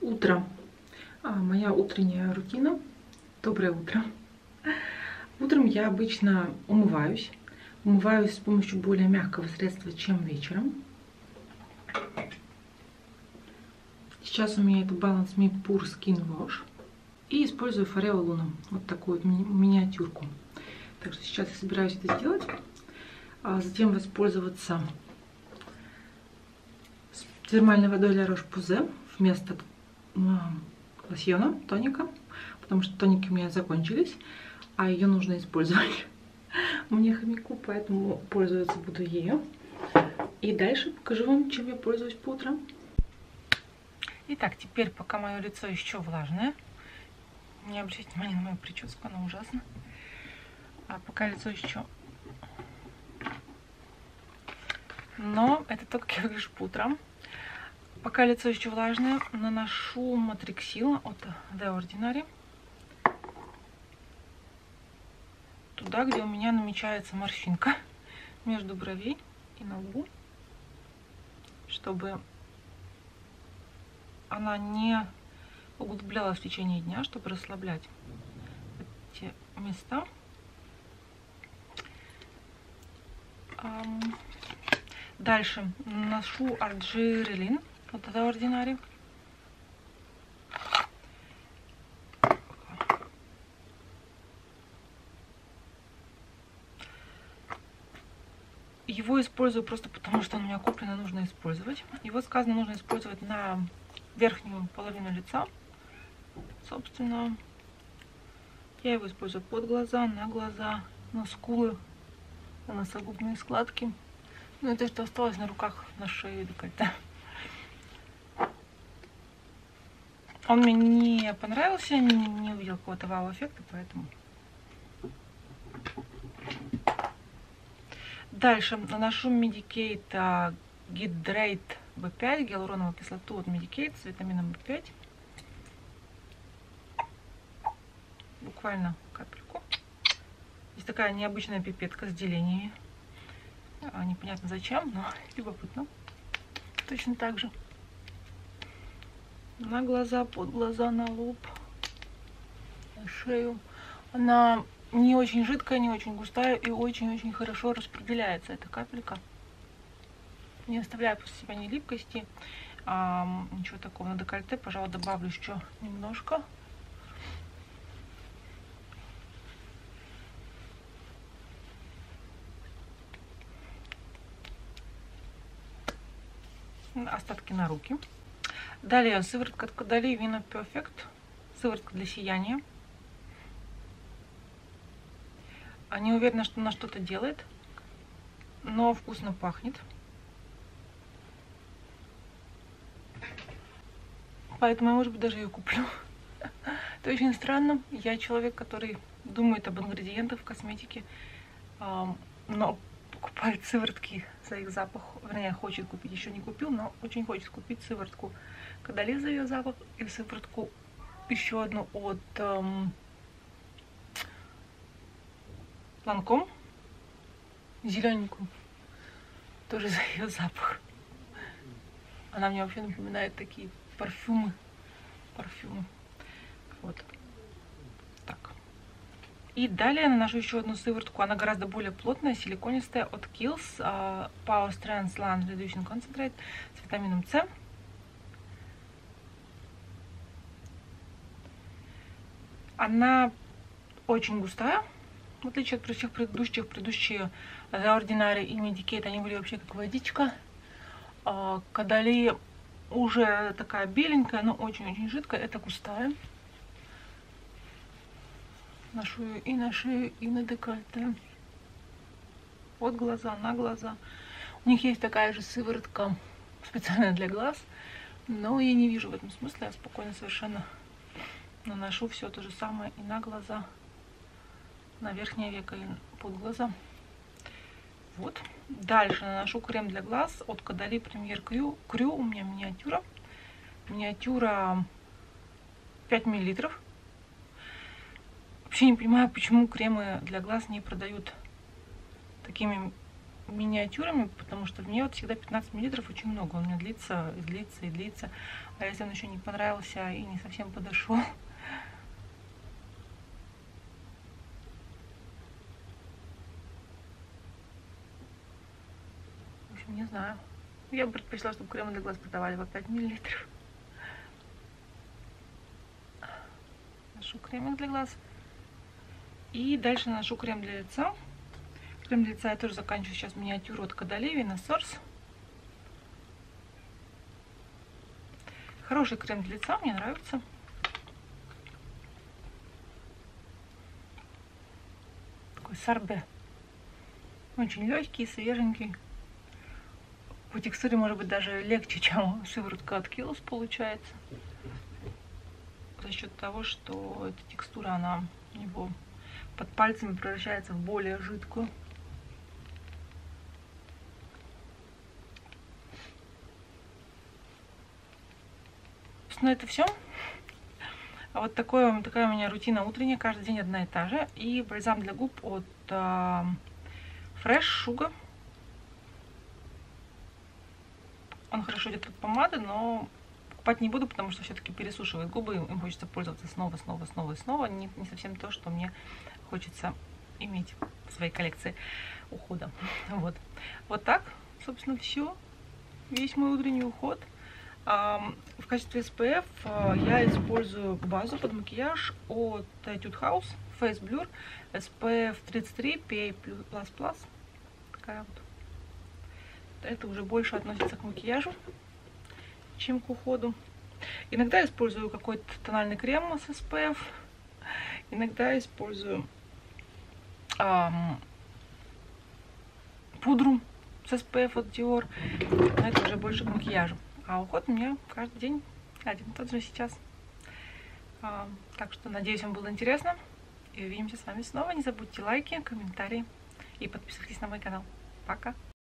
Утро. Моя утренняя рутина. Доброе утро. Утром я обычно умываюсь. Умываюсь с помощью более мягкого средства, чем вечером. Сейчас у меня это Balance Me Pure Skin Wash. И использую Foreo Luna. Вот такую вот миниатюрку. Так что сейчас я собираюсь это сделать. Затем воспользоваться термальной водой La Roche-Posay вместо лосьона, тоника. Потому что тоники у меня закончились, а ее нужно использовать. Мне хомяку, поэтому пользоваться буду ею. И дальше покажу вам, чем я пользуюсь по утрам. Итак, теперь, пока мое лицо еще влажное, не обращайте внимания на мою прическу, она ужасна. А пока лицо еще... Но это то, как я выгляжу по утрам. Пока лицо еще влажное, наношу Matrixil от The Ordinary. Туда, где у меня намечается морщинка между бровей и на лбу, чтобы она не углублялась в течение дня, чтобы расслаблять эти места. Дальше наношу Argireline от The Ordinary. Его использую просто потому, что он у меня куплен и нужно использовать. Его сказано нужно использовать на верхнюю половину лица. Собственно, я его использую под глаза, на скулы, на носогубные складки. Ну и то, что осталось на руках, на шее и декольте. Он мне не понравился, не увидел какого-то вау-эффекта, поэтому... Дальше наношу Medik8 Hydrate B5, гиалуроновую кислоту от Medik8 с витамином B5. Буквально капельку. Здесь такая необычная пипетка с делениями. Непонятно зачем, но любопытно. Точно так же. На глаза, под глаза, на лоб, на шею. Она не очень жидкая, не очень густая и очень-очень хорошо распределяется эта капелька. Не оставляя после себя ни липкости, ничего такого. На декольте, пожалуй, добавлю еще немножко. Остатки на руки. Далее сыворотка от Caudalie Vino Perfect. Сыворотка для сияния. Не уверена, что она что-то делает, но вкусно пахнет. Поэтому я, может быть, даже ее куплю. Это очень странно. Я человек, который думает об ингредиентах в косметике, но покупает сыворотки за их запах. Вернее, хочет купить. Еще не купил, но очень хочет купить сыворотку Caudalie за ее запах и сыворотку еще одну от Lancome, зелененькую, тоже за ее запах. Она мне вообще напоминает такие парфюмы. Вот. Так. И далее наношу еще одну сыворотку. Она гораздо более плотная, силиконистая, от Kiehl's Power Strength Land Reducing Concentrate с витамином С. Она очень густая. В отличие от всех предыдущие The Ordinary и Medik8, они были вообще как водичка. Caudalie уже такая беленькая, но очень-очень жидкая. Это густая. Ношу ее и на шею, и на декольте. От глаза, на глаза. У них есть такая же сыворотка специально для глаз, но я не вижу в этом смысла. Я спокойно совершенно наношу все то же самое и на глаза, на верхнее веко и под глаза. Вот. Дальше наношу крем для глаз от Caudalie Premier Cru. У меня миниатюра. Миниатюра 5 мл. Вообще не понимаю, почему кремы для глаз не продают такими миниатюрами, потому что мне вот всегда 15 мл очень много. Он у меня длится, и длится, и длится. А если он еще не понравился и не совсем подошел, в общем, не знаю. Я бы предпочла, чтобы кремы для глаз продавали по 5 мл. Наношу кремик для глаз. И дальше наношу крем для лица. Крем для лица я тоже заканчиваю сейчас миниатюру от Caudalie Vena Source. Хороший крем для лица, мне нравится. Такой сорбе. Очень легкий, свеженький. По текстуре может быть даже легче, чем сыворотка от Kiehl's получается. За счет того, что эта текстура, она у него под пальцами превращается в более жидкую. Собственно, это все. А вот такая у меня рутина утренняя, каждый день одна и та же. И бальзам для губ от Fresh Sugar. Он хорошо идет под помады, но покупать не буду, потому что все-таки пересушивает губы. Им хочется пользоваться снова, снова, снова и снова. Не совсем то, что мне хочется иметь в своей коллекции ухода. Вот так, собственно, все. Весь мой утренний уход. В качестве SPF я использую базу под макияж от Etude House Face Blur SPF 33 PA++. Такая вот. Это уже больше относится к макияжу, чем к уходу. Иногда использую какой-то тональный крем с SPF. Иногда использую пудру с SPF от Dior. Но это уже больше к макияжу. А уход у меня каждый день один и тот же сейчас. Так что, надеюсь, вам было интересно. И увидимся с вами снова. Не забудьте лайки, комментарии и подписывайтесь на мой канал. Пока!